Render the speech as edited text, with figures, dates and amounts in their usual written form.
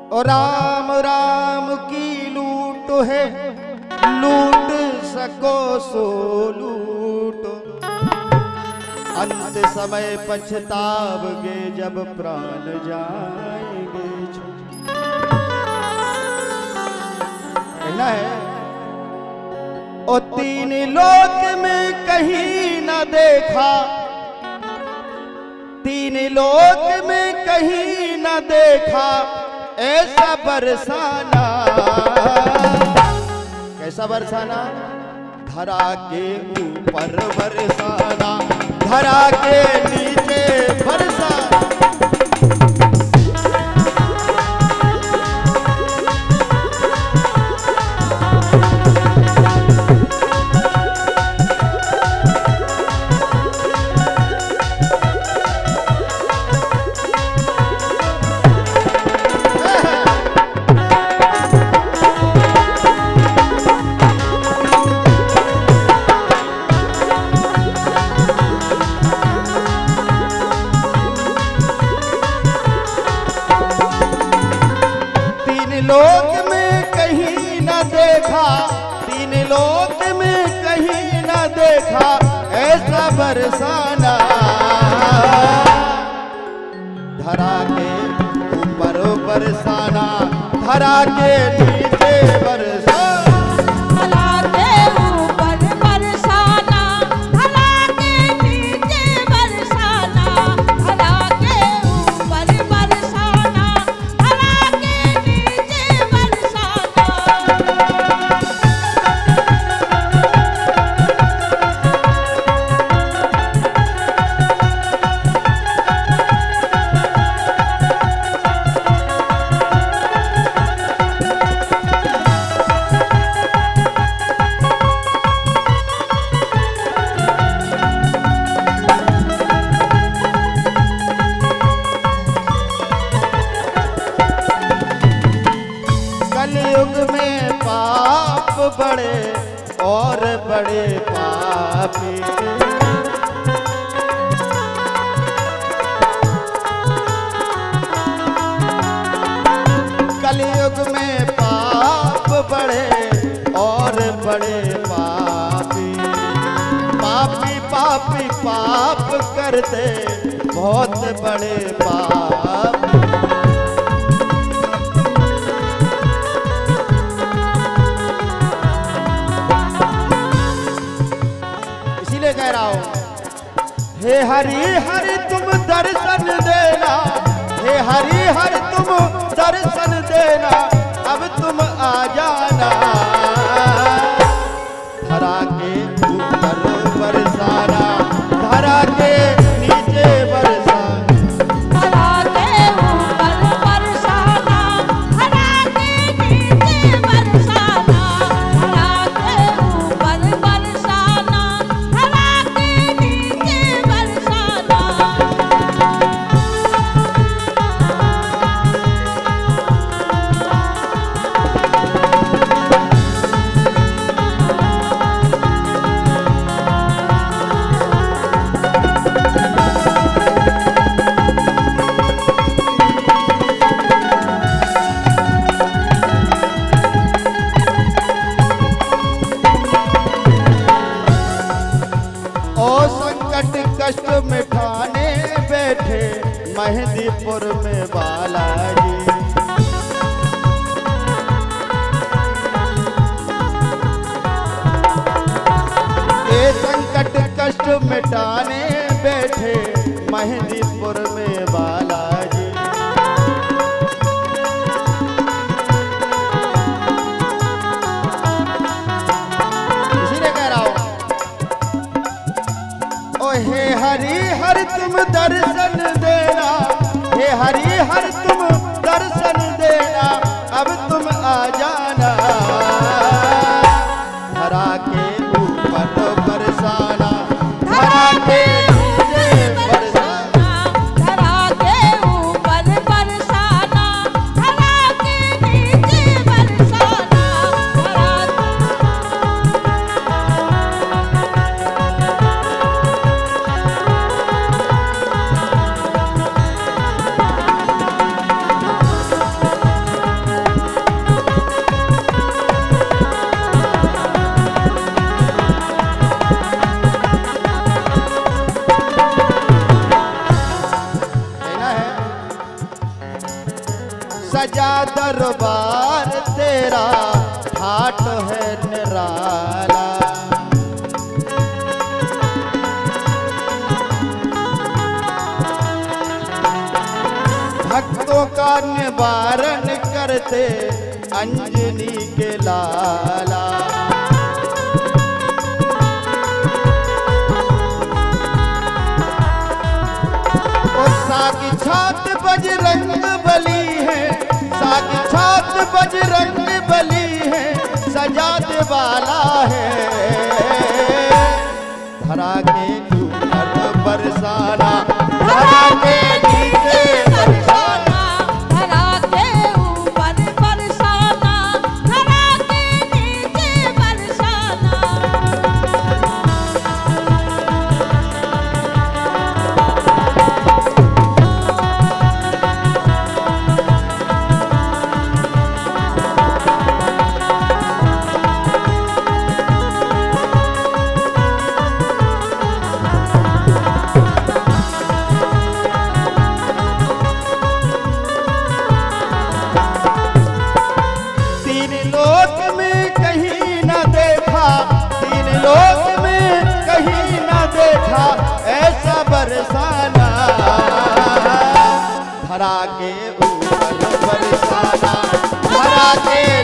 और राम राम की लूट है, लूट सको सो लूटो, अंत समय पछताओगे जब प्राण जाएंगे। कहना है ओ तीन लोक में कहीं न देखा, तीन लोक में कहीं न देखा ऐसा बरसाना। कैसा बरसाना? धरा के ऊपर बरसाना, धरा के नीचे बरसाना। लोक में कहीं न देखा, तीन लोक में कहीं न देखा ऐसा बरसाना। धरा के ऊपर बरसाना, धरा के नीचे बरसाना। कलयुग में पाप बड़े और बड़े पापी, कलयुग में पाप बड़े और बड़े पापी। पापी पापी पाप करते बहुत बड़े पाप। कह रहा हूं हे हरि हरि तुम दर्शन देना, हे हरि हरि तुम दर्शन देना, अब तुम आ जाना। धरा के ऊपर बरसाना, धरा के नीचे बरसाना। कष्ट मिठाने बैठे मेहंदीपुर में बालाजी। ये संकट कष्ट मिटाने बैठे मेहंदीपुर में बालाजी। इसीलिए कह रहा हूं हे हरि हरि तुम दर्शन देना, हे हरि हरि तुम दर्शन देना, अब तुम आ जाना। धरा के ऊपर बरसाना, धरा के नीचे बरसाना। धरा के ऊपर बरसाना, धरा के नीचे बरसाना। सजा दरबार तेरा ठाट है निराला। भक्तों का निवारण करते अंजनी के लाला। और साक्षात बजरंग बली है, साक्षात बजरंग बली है, सजाने वाला है। धरा के ऊपर बरसाना, धरा के नीचे बरसाना, धरा के ऊपर बरसाना, धरा के नीचे बरसाना। तीन लोक में कहीं न देखा, तीन लोक में कहीं न देखा ऐसा बरसाना। धरा के ऊपर बरसाना, धरा के